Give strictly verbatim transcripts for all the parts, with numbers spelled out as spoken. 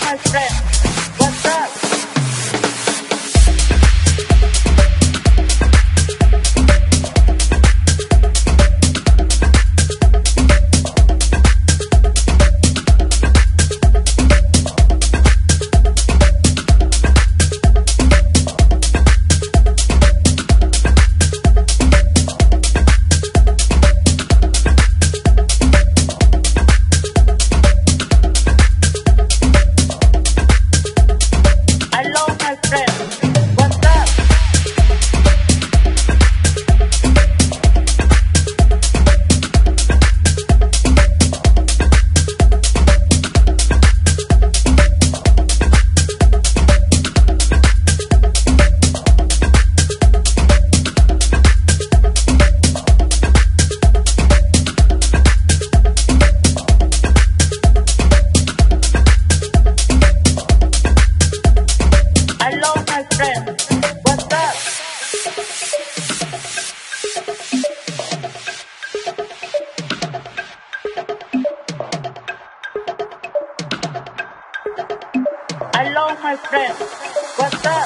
my friend. What's up? Hello, my friend. What's up?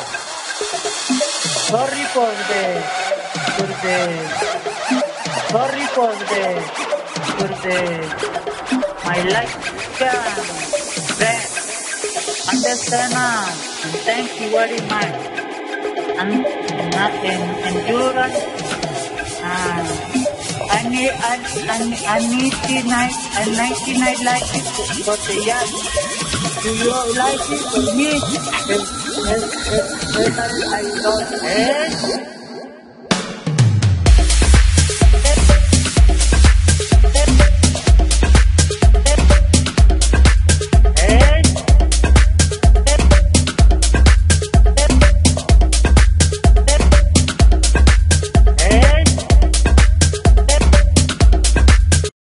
Sorry for the, for the, sorry for the, for the, my life, friend. Understand us, and thank you very much. And nothing endurance. Uh, I need, I, I, I need the night, I ninety night like it for the young. Do you like it for me? Yes, yes, yes, yes, I don't. Eh?